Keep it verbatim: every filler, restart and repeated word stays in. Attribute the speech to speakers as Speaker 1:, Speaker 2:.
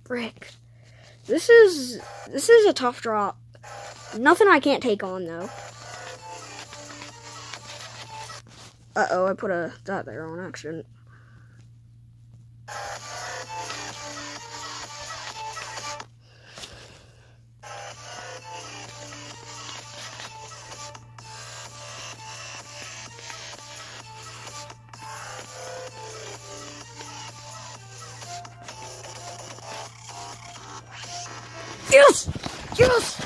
Speaker 1: Frick. This is this is a tough drop. Nothing I can't take on though. Uh oh, I put a dot there on accident. Yes! Yes!